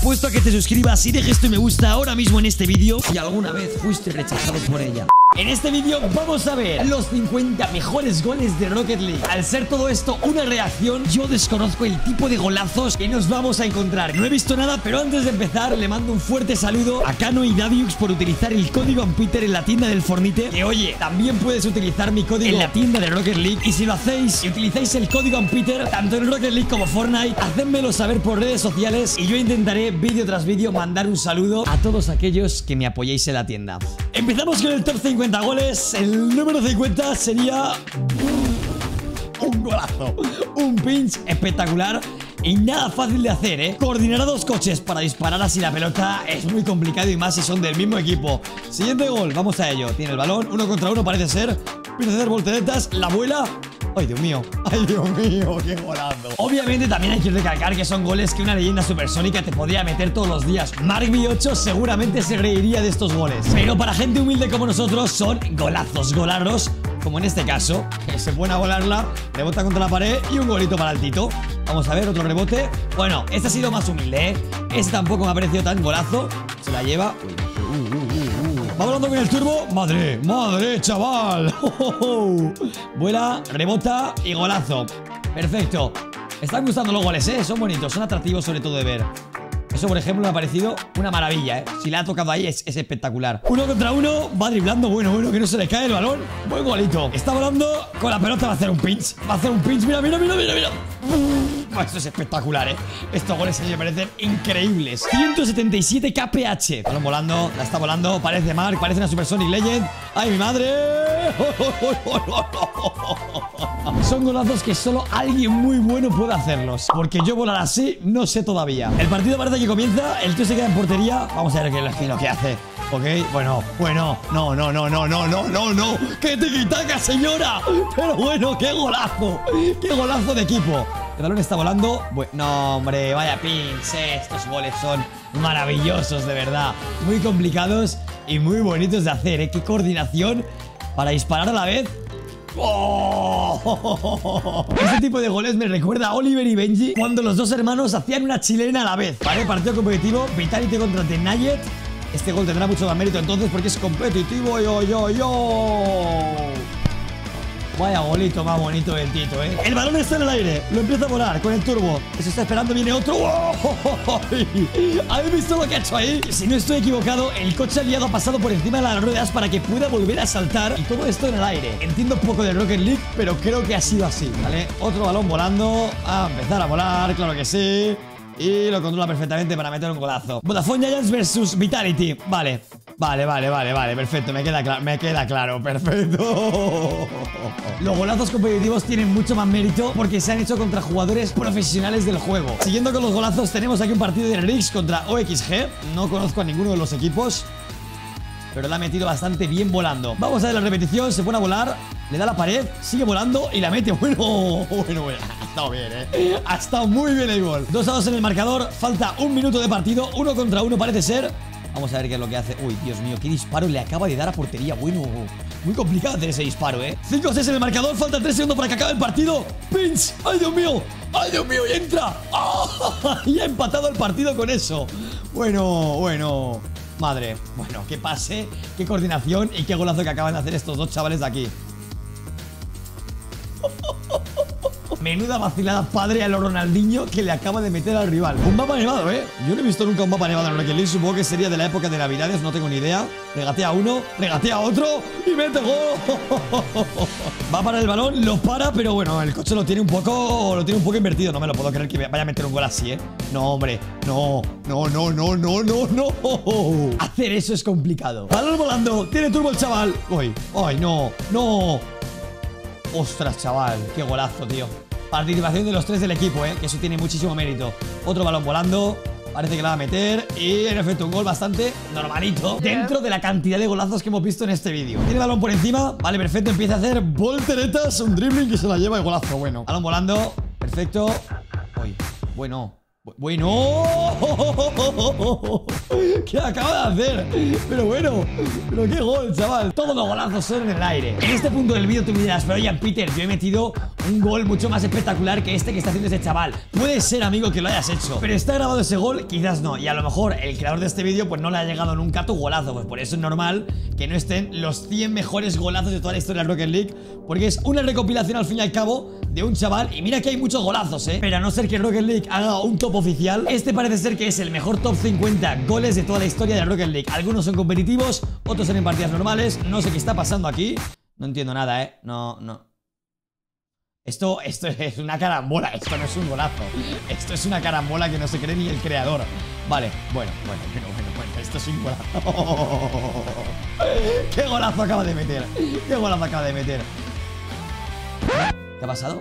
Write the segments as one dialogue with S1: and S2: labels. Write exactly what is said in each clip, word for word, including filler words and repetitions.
S1: apuesto a que te suscribas y dejes tu me gusta ahora mismo en este vídeo si alguna vez fuiste rechazado por ella. En este vídeo vamos a ver los cincuenta mejores goles de Rocket League. Al ser todo esto una reacción, yo desconozco el tipo de golazos que nos vamos a encontrar. No he visto nada, pero antes de empezar le mando un fuerte saludo a Cano y Dadiux por utilizar el código Ampeter en la tienda del Fornite. Que oye, también puedes utilizar mi código en la tienda de Rocket League. Y si lo hacéis y utilizáis el código Ampeter tanto en Rocket League como Fortnite, hacedmelo saber por redes sociales y yo intentaré vídeo tras vídeo mandar un saludo a todos aquellos que me apoyéis en la tienda. Empezamos con el top cincuenta goles. El número cincuenta sería un golazo, un pinch espectacular y nada fácil de hacer, ¿eh? Coordinar a dos coches para disparar así la pelota es muy complicado y más si son del mismo equipo. Siguiente gol, vamos a ello. Tiene el balón, uno contra uno parece ser. Empieza a hacer volteretas, la vuela. ¡Ay, Dios mío! ¡Ay, Dios mío! ¡Qué golazo! Obviamente también hay que recalcar que son goles que una leyenda supersónica te podría meter todos los días. Mark V ocho seguramente se reiría de estos goles. Pero para gente humilde como nosotros son golazos, golarros, como en este caso, que se pone a volarla, rebota contra la pared y un golito para el Tito. Vamos a ver, otro rebote. Bueno, este ha sido más humilde, ¿eh? Este tampoco me ha parecido tan golazo. Se la lleva. Uy. Uh, uh, uh, uh. Va volando con el turbo. ¡Madre! ¡Madre, chaval! Oh, oh, oh. Vuela, rebota y golazo. Perfecto. Están gustando los goles, ¿eh? Son bonitos, son atractivos sobre todo de ver. Eso, por ejemplo, me ha parecido una maravilla, ¿eh? Si la ha tocado ahí es, es espectacular. Uno contra uno, va driblando. Bueno, bueno, que no se le cae el balón. Buen golito. Está volando con la pelota, va a hacer un pinch. Va a hacer un pinch. Mira, mira, mira, mira, mira. Bueno, esto es espectacular, ¿eh? Estos goles a mí me parecen increíbles. ciento setenta y siete K P H. Balón volando, la está volando. Parece Mark, parece una Supersonic Legend. ¡Ay, mi madre! Son golazos que solo alguien muy bueno puede hacerlos. Porque yo volar así no sé todavía. El partido parece que comienza. El tío se queda en portería. Vamos a ver qué es lo que hace. Ok, bueno, bueno. No, no, no, no, no, no, no, no. ¡Qué tiquitaca, señora! Pero bueno, qué golazo. ¡Qué golazo de equipo! El balón está volando. Bueno, no, hombre, vaya pinch, eh. Estos goles son maravillosos, de verdad. Muy complicados y muy bonitos de hacer, ¿eh? Qué coordinación para disparar a la vez. ¡Oh! Este tipo de goles me recuerda a Oliver y Benji cuando los dos hermanos hacían una chilena a la vez. Vale, partido competitivo, Vitality contra The Nayet. Este gol tendrá mucho más mérito entonces porque es competitivo. Yo, yo, yo. Vaya golito más bonito del Tito, ¿eh? El balón está en el aire, lo empieza a volar con el turbo. Se está esperando, viene otro. ¡Oh! ¿Habéis visto lo que ha hecho ahí? Si no estoy equivocado, el coche aliado ha pasado por encima de las ruedas para que pueda volver a saltar. Y todo esto en el aire. Entiendo un poco de Rocket League, pero creo que ha sido así, ¿vale? Otro balón volando. A empezar a volar, claro que sí. Y lo controla perfectamente para meter un golazo. Vodafone Giants versus Vitality. Vale, vale, vale, vale, vale. Perfecto, me queda, cla me queda claro. Perfecto. Los golazos competitivos tienen mucho más mérito porque se han hecho contra jugadores profesionales del juego. Siguiendo con los golazos, tenemos aquí un partido de Rix contra O X G. No conozco a ninguno de los equipos, pero la ha metido bastante bien volando. Vamos a ver la repetición, se pone a volar, le da la pared, sigue volando y la mete. Bueno, bueno, bueno, ha estado bien, ¿eh? Ha estado muy bien el gol. dos a dos en el marcador, falta un minuto de partido, uno contra uno parece ser. Vamos a ver qué es lo que hace. Uy, Dios mío, qué disparo le acaba de dar a portería. Bueno, muy complicado hacer ese disparo, ¿eh? cinco a seis en el marcador, faltan tres segundos para que acabe el partido. Pinch, ¡ay, Dios mío! ¡Ay, Dios mío! ¡Y entra! ¡Oh! Y ha empatado el partido con eso. Bueno, bueno. Madre, bueno, qué pase, qué coordinación y qué golazo que acaban de hacer estos dos chavales de aquí. Menuda vacilada padre a lo Ronaldinho que le acaba de meter al rival. Un mapa nevado, ¿eh? Yo no he visto nunca un mapa nevado en Rocket League. Supongo que sería de la época de Navidades, no tengo ni idea. Regatea uno, regatea otro y mete gol. Va para el balón, lo para, pero bueno, el coche lo tiene un poco Lo tiene un poco invertido, no me lo puedo creer que vaya a meter un gol así, ¿eh? No, hombre, no, no, no, no, no, no, no. Hacer eso es complicado. Balón volando, tiene turbo el chaval. Uy, ay, no, no. Ostras, chaval, qué golazo, tío. Participación de los tres del equipo, ¿eh? Que eso tiene muchísimo mérito. Otro balón volando. Parece que la va a meter. Y en efecto un gol bastante normalito dentro de la cantidad de golazos que hemos visto en este vídeo. Tiene balón por encima. Vale, perfecto. Empieza a hacer volteretas. Un dribbling que se la lleva y golazo. Bueno, balón volando. Perfecto. Uy, bueno. Bueno. ¿Qué acaba de hacer? Pero bueno, pero qué gol, chaval. Todos los golazos son en el aire. En este punto del vídeo tú me dirás, pero oye, Peter, yo he metido un gol mucho más espectacular que este que está haciendo ese chaval. Puede ser, amigo, que lo hayas hecho, pero está grabado ese gol, quizás no. Y a lo mejor el creador de este vídeo pues no le ha llegado nunca a tu golazo. Pues por eso es normal que no estén los cien mejores golazos de toda la historia de Rocket League, porque es una recopilación al fin y al cabo de un chaval. Y mira que hay muchos golazos, eh. Pero a no ser que Rocket League haga un top oficial, este parece ser que es el mejor top cincuenta goles de toda la historia de Rocket League. Algunos son competitivos, otros son en partidas normales. No sé qué está pasando aquí. No entiendo nada, eh. No, no. Esto, esto es una carambola. Esto no es un golazo. Esto es una carambola que no se cree ni el creador. Vale, bueno, bueno, bueno, bueno, bueno. Esto es un golazo. ¿Qué golazo acaba de meter? ¿Qué golazo acaba de meter? ¿Qué ha pasado?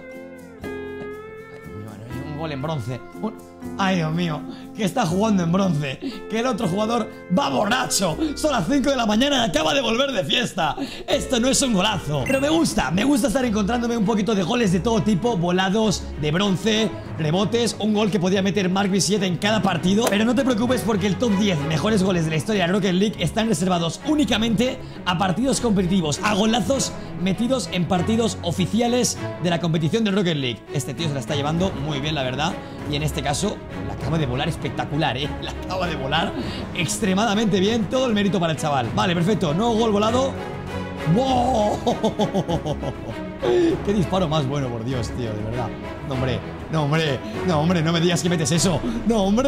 S1: Un gol en bronce. Un... Ay, Dios mío, que está jugando en bronce, que el otro jugador va borracho. Son las cinco de la mañana y acaba de volver de fiesta. Esto no es un golazo, pero me gusta, me gusta estar encontrándome un poquito de goles de todo tipo, volados, de bronce, rebotes. Un gol que podía meter Mark V siete en cada partido. Pero no te preocupes, porque el top diez mejores goles de la historia de Rocket League están reservados únicamente a partidos competitivos, a golazos metidos en partidos oficiales de la competición de Rocket League. Este tío se la está llevando muy bien, la verdad. Y en este caso la acaba de volar espectacular, ¿eh? La acaba de volar extremadamente bien. Todo el mérito para el chaval. Vale, perfecto. Nuevo gol volado. ¡Wow! ¡Qué disparo más bueno, por Dios, tío! De verdad. No, hombre. No, hombre. No, hombre. No me digas que metes eso. ¡No, hombre!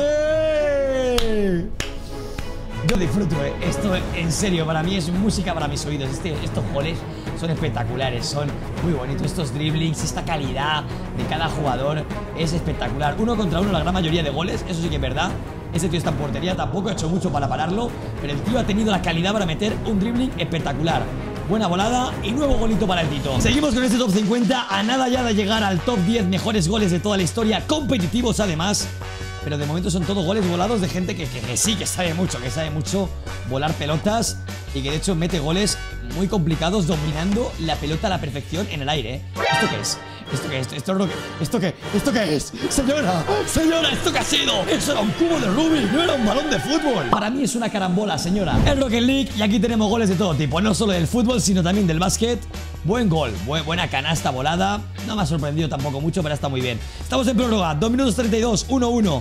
S1: Yo disfruto, ¿eh? Esto, en serio, para mí es música para mis oídos. Este, estos goles son espectaculares, son muy bonitos. Estos dribblings, esta calidad de cada jugador es espectacular. Uno contra uno la gran mayoría de goles, eso sí que es verdad. Ese tío está en portería, tampoco ha hecho mucho para pararlo, pero el tío ha tenido la calidad para meter un dribbling espectacular. Buena volada y nuevo golito para el Tito. Seguimos con este top cincuenta, a nada ya de llegar al top diez mejores goles de toda la historia, competitivos además. Pero de momento son todos goles volados de gente que, que, que sí, que sabe mucho, que sabe mucho volar pelotas y que de hecho mete goles muy complicados dominando la pelota a la perfección en el aire, ¿eh? ¿Esto qué es? ¿Esto qué es? ¿Esto, esto, ¿Esto qué? ¿Esto qué es? Señora, señora, ¿esto qué ha sido? Eso era un cubo de Rubik, no era un balón de fútbol. Para mí es una carambola, señora. Es Rocket League y aquí tenemos goles de todo tipo, no solo del fútbol, sino también del básquet. Buen gol, buen, buena canasta volada. No me ha sorprendido tampoco mucho, pero está muy bien. Estamos en prórroga, dos minutos treinta y dos, uno uno.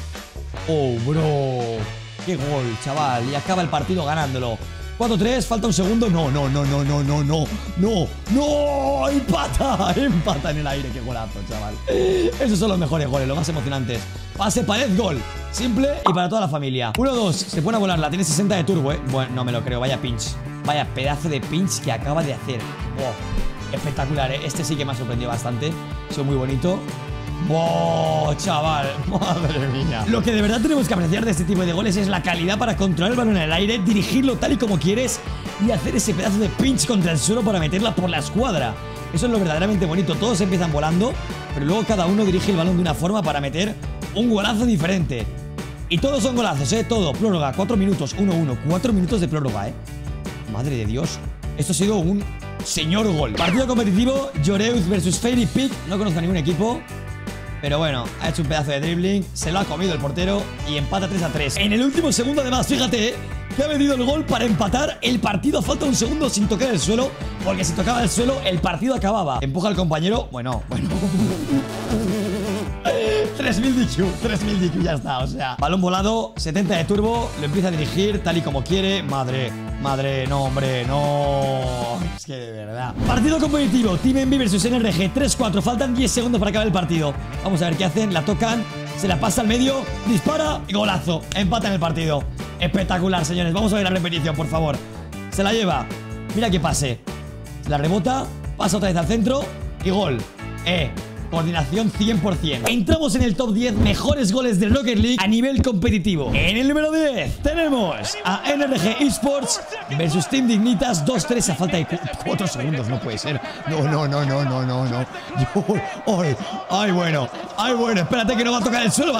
S1: Oh, bro. Qué gol, chaval. Y acaba el partido ganándolo. cuatro tres, falta un segundo. No, no, no, no, no, no, no. No, no. Empata. Empata en el aire. Qué golazo, chaval. Esos son los mejores goles, los más emocionantes. Pase, pared, gol. Simple y para toda la familia. uno dos. Se pone a volarla. Tiene sesenta de turbo, eh. Bueno, no me lo creo. Vaya pinch. Vaya pedazo de pinch que acaba de hacer. Oh, espectacular, eh. Este sí que me ha sorprendido bastante. Ha sido muy bonito. ¡Wow, chaval! ¡Madre mía! Lo que de verdad tenemos que apreciar de este tipo de goles es la calidad para controlar el balón en el aire, dirigirlo tal y como quieres y hacer ese pedazo de pinch contra el suelo para meterla por la escuadra. Eso es lo verdaderamente bonito. Todos empiezan volando, pero luego cada uno dirige el balón de una forma para meter un golazo diferente. Y todos son golazos, ¿eh? Todo. Prórroga, cuatro minutos, uno uno. cuatro minutos de prórroga, ¿eh? Madre de Dios. Esto ha sido un señor gol. Partido competitivo, Joreuz versus Fairy Peak. No conozco a ningún equipo. Pero bueno, ha hecho un pedazo de dribbling, se lo ha comido el portero y empata tres a tres. En el último segundo además, fíjate, que ha metido el gol para empatar el partido. Falta un segundo sin tocar el suelo, porque si tocaba el suelo el partido acababa. Empuja al compañero, bueno, bueno. tres mil D Q, tres mil D Q, ya está, o sea. Balón volado, setenta de turbo, lo empieza a dirigir tal y como quiere. Madre, madre, no, hombre, no. Es que de verdad. Partido competitivo, Team Envy versus N R G, tres cuatro, faltan diez segundos para acabar el partido. Vamos a ver qué hacen, la tocan, se la pasa al medio, dispara y golazo. Empatan el partido. Espectacular, señores. Vamos a ver la repetición, por favor. Se la lleva, mira que pase. Se la rebota, pasa otra vez al centro y gol. Eh. Coordinación cien por cien. Entramos en el top diez mejores goles de Rocket League a nivel competitivo. En el número diez tenemos a N R G Esports versus Team Dignitas, dos tres a falta de cuatro segundos. No puede ser. No, no, no, no, no, no, no. Yo, ay, ay, bueno. Ay, bueno. Espérate que no va a tocar el suelo el balón.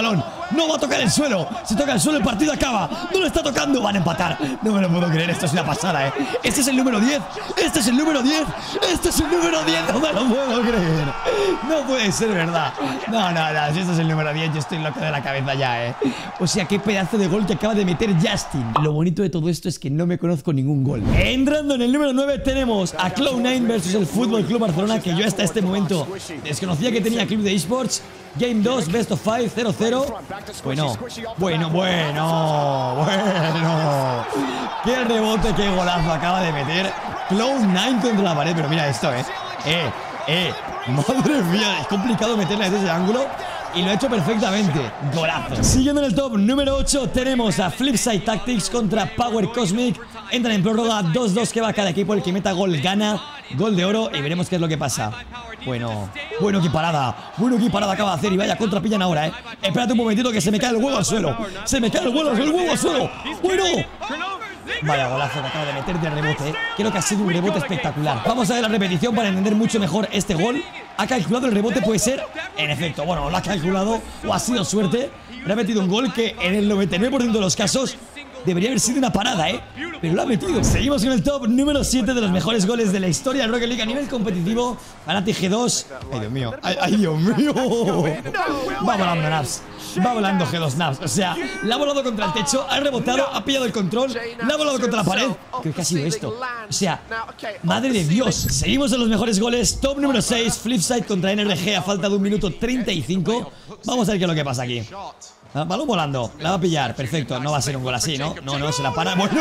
S1: No va a tocar el suelo. Si toca el suelo el partido acaba. No lo está tocando. Van a empatar. No me lo puedo creer. Esto es una pasada, eh. Este es el número diez. Este es el número diez. Este es el número diez. No me lo puedo creer. No puede ser verdad. No, no, no. Si este es el número diez, yo estoy loco de la cabeza ya, eh. O sea, qué pedazo de gol que acaba de meter Justin. Lo bonito de todo esto es que no me conozco ningún gol. Entrando en el número nueve tenemos a Cloud nueve versus el Fútbol Club Barcelona, que yo hasta este momento desconocía que tenía club de eSports. Game dos, Best of five, cero cero. Bueno, bueno, bueno, bueno. Qué rebote, qué golazo acaba de meter Cloud nueve contra la pared. Pero mira esto, eh. Eh, eh. Madre mía, es complicado meterla desde ese ángulo. Y lo ha hecho perfectamente. Golazo. Siguiendo en el top número ocho tenemos a Flipside Tactics contra Power Cosmic. Entran en prórroga, dos dos que va cada equipo. El que meta gol gana. Gol de oro y veremos qué es lo que pasa. Bueno, bueno, qué parada. Bueno, qué parada acaba de hacer. Y vaya contra pillan ahora, eh. Espérate un momentito que se me cae el huevo al suelo. Se me cae el huevo, el huevo al suelo. Bueno. Vaya golazo que acaba de meter de rebote, eh. Creo que ha sido un rebote espectacular. Vamos a ver la repetición para entender mucho mejor este gol. Ha calculado el rebote, puede ser. En efecto, bueno, lo ha calculado o ha sido suerte. Le ha metido un gol que en el noventa y nueve por ciento de los casos debería haber sido una parada, ¿eh? Pero lo ha metido. Seguimos con el top número siete de los mejores goles de la historia de Rocket League a nivel competitivo. Fnatic G dos. Ay, Dios mío. Ay, ay Dios mío. Va volando Naps. Va volando G dos Naps. O sea, la ha volado contra el techo, ha rebotado, ha pillado el control, la ha volado contra la pared. ¿Qué, qué ha sido esto? O sea, madre de Dios. Seguimos en los mejores goles. Top número seis, Flipside contra N R G a falta de un minuto treinta y cinco. Vamos a ver qué es lo que pasa aquí. Balón volando, la va a pillar, perfecto. No va a ser un gol así, ¿no? No, no, se la para. Bueno,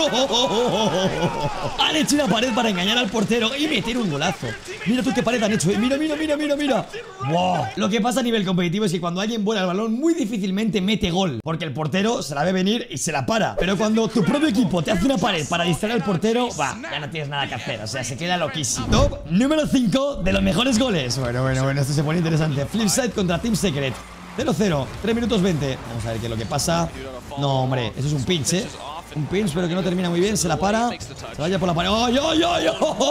S1: han hecho una pared para engañar al portero y meter un golazo. Mira tú qué pared han hecho, ¿eh? Mira, mira, mira, mira, mira. Wow. Lo que pasa a nivel competitivo es que cuando alguien vuela el balón muy difícilmente mete gol, porque el portero se la ve venir y se la para. Pero cuando tu propio equipo te hace una pared para distraer al portero, va, ya no tienes nada que hacer. O sea, se queda loquísimo. Top número cinco de los mejores goles. Bueno, bueno, bueno, esto se pone interesante. Flipside contra Team Secret. cero cero, tres minutos veinte. Vamos a ver qué es lo que pasa. No, hombre, eso es un pinch, ¿eh? Un pinch, pero que no termina muy bien. Se la para. Se vaya por la pared. ¡Ay, ay, ay!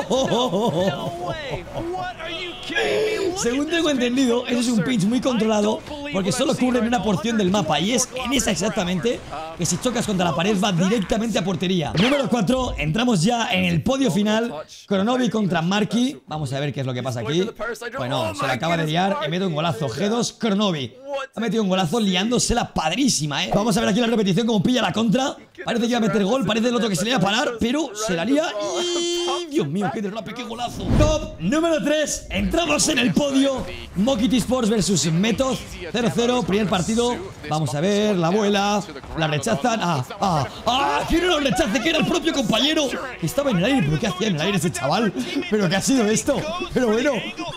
S1: Según tengo entendido, eso es un pinch muy controlado, porque solo cubre una porción del mapa. Y es en esa exactamente que si chocas contra la pared va directamente a portería. Número cuatro, entramos ya en el podio final. Cronovi contra Marky. Vamos a ver qué es lo que pasa aquí. Bueno, se la acaba de liar y mete un golazo. G dos, Cronovi. Ha metido un golazo liándosela padrísima, eh. Vamos a ver aquí la repetición como pilla la contra. Parece que iba a meter gol, parece el otro que se le iba a parar, pero se la lía y... Dios mío, qué derrape, qué golazo. Top número tres, entramos en el podio. Mockit Esports versus Method. cero cero, primer partido. Vamos a ver, la vuela. La rechazan. Ah, ah, ah, ¿quién no lo rechace? Que era el propio compañero que estaba en el aire. ¿Pero qué hacía en el aire ese chaval? ¿Pero qué ha sido esto? Pero bueno.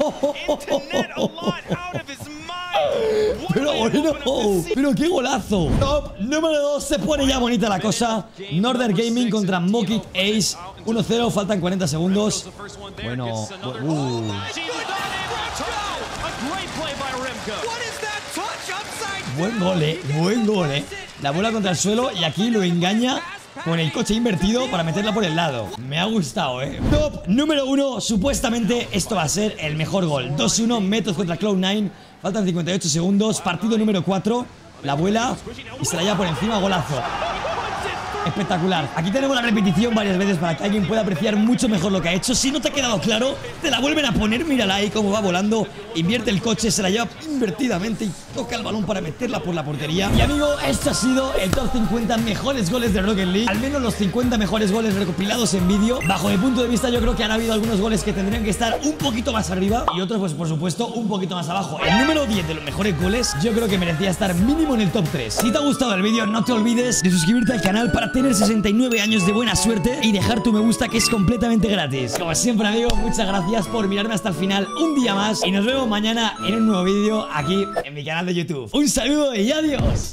S1: Pero bueno, pero qué golazo. Top número dos, se pone ya bonita la cosa. Northern Gaming contra Mockit Ace. uno cero, faltan cuarenta segundos. Bueno, uh. Buen gol, eh, buen gol, eh. La bola contra el suelo y aquí lo engaña con el coche invertido para meterla por el lado. Me ha gustado, eh. Top número uno, supuestamente esto va a ser el mejor gol. dos uno, Method contra Cloud nueve. Faltan cincuenta y ocho segundos. Partido número cuatro. La vuela y se la lleva por encima. Golazo. Espectacular. Aquí tenemos la repetición varias veces para que alguien pueda apreciar mucho mejor lo que ha hecho. Si no te ha quedado claro, te la vuelven a poner. Mírala ahí cómo va volando. Invierte el coche, se la lleva invertidamente y toca el balón para meterla por la portería. Y amigo, esto ha sido el top cincuenta mejores goles de Rocket League. Al menos los cincuenta mejores goles recopilados en vídeo. Bajo mi punto de vista, yo creo que han habido algunos goles que tendrían que estar un poquito más arriba y otros, pues por supuesto, un poquito más abajo. El número diez de los mejores goles yo creo que merecía estar mínimo en el top tres. Si te ha gustado el vídeo, no te olvides de suscribirte al canal para tener sesenta y nueve años de buena suerte y dejar tu me gusta, que es completamente gratis. Como siempre, amigo, muchas gracias por mirarme hasta el final un día más y nos vemos mañana en un nuevo vídeo aquí en mi canal de YouTube. Un saludo y adiós.